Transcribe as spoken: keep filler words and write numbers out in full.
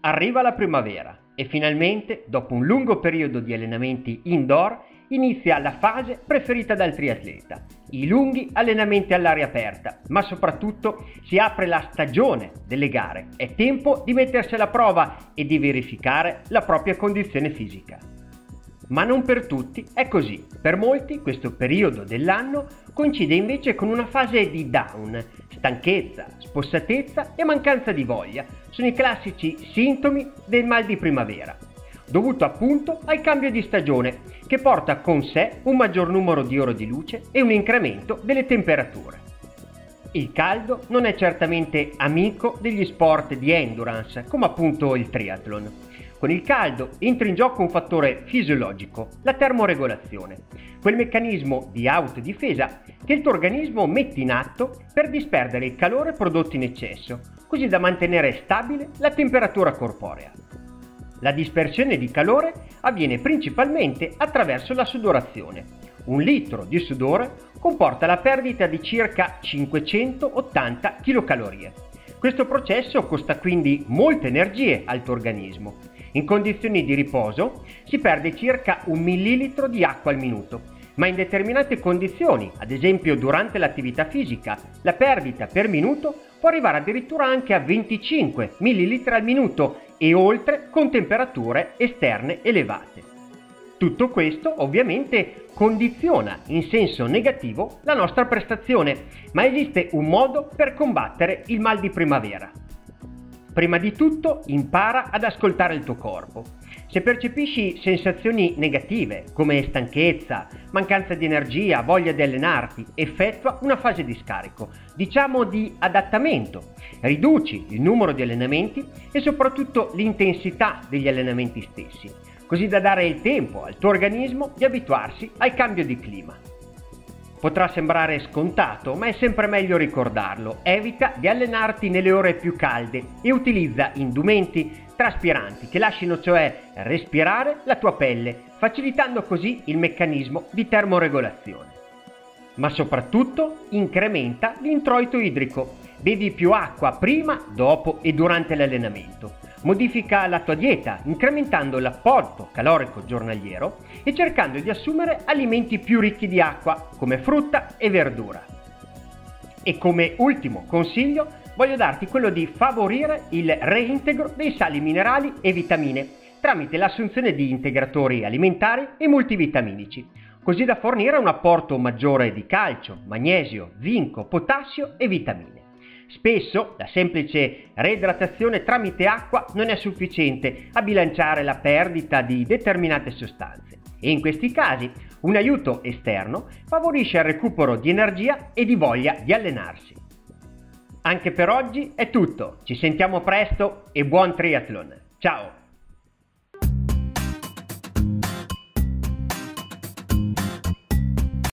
Arriva la primavera e finalmente, dopo un lungo periodo di allenamenti indoor, inizia la fase preferita dal triatleta, i lunghi allenamenti all'aria aperta, ma soprattutto si apre la stagione delle gare. È tempo di mettersi alla prova e di verificare la propria condizione fisica. Ma non per tutti è così. Per molti questo periodo dell'anno coincide invece con una fase di down. Stanchezza, spossatezza e mancanza di voglia sono i classici sintomi del mal di primavera, dovuto appunto al cambio di stagione che porta con sé un maggior numero di ore di luce e un incremento delle temperature. Il caldo non è certamente amico degli sport di endurance, come appunto il triathlon. Con il caldo entra in gioco un fattore fisiologico, la termoregolazione, quel meccanismo di autodifesa che il tuo organismo mette in atto per disperdere il calore prodotto in eccesso, così da mantenere stabile la temperatura corporea. La dispersione di calore avviene principalmente attraverso la sudorazione. Un litro di sudore comporta la perdita di circa cinquecentottanta chilocalorie. Questo processo costa quindi molte energie al tuo organismo. In condizioni di riposo si perde circa un millilitro di acqua al minuto, ma in determinate condizioni, ad esempio durante l'attività fisica, la perdita per minuto può arrivare addirittura anche a venticinque millilitri al minuto e oltre con temperature esterne elevate. Tutto questo ovviamente condiziona in senso negativo la nostra prestazione, ma esiste un modo per combattere il mal di primavera. Prima di tutto impara ad ascoltare il tuo corpo. Se percepisci sensazioni negative come stanchezza, mancanza di energia, voglia di allenarti, effettua una fase di scarico, diciamo di adattamento. Riduci il numero di allenamenti e soprattutto l'intensità degli allenamenti stessi, così da dare il tempo al tuo organismo di abituarsi al cambio di clima. Potrà sembrare scontato, ma è sempre meglio ricordarlo. Evita di allenarti nelle ore più calde e utilizza indumenti traspiranti che lasciano cioè respirare la tua pelle, facilitando così il meccanismo di termoregolazione. Ma soprattutto incrementa l'introito idrico. Bevi più acqua prima, dopo e durante l'allenamento. Modifica la tua dieta incrementando l'apporto calorico giornaliero e cercando di assumere alimenti più ricchi di acqua come frutta e verdura. E come ultimo consiglio voglio darti quello di favorire il reintegro dei sali minerali e vitamine tramite l'assunzione di integratori alimentari e multivitaminici, così da fornire un apporto maggiore di calcio, magnesio, zinco, potassio e vitamine. Spesso la semplice reidratazione tramite acqua non è sufficiente a bilanciare la perdita di determinate sostanze e in questi casi un aiuto esterno favorisce il recupero di energia e di voglia di allenarsi. Anche per oggi è tutto, ci sentiamo presto e buon triathlon! Ciao!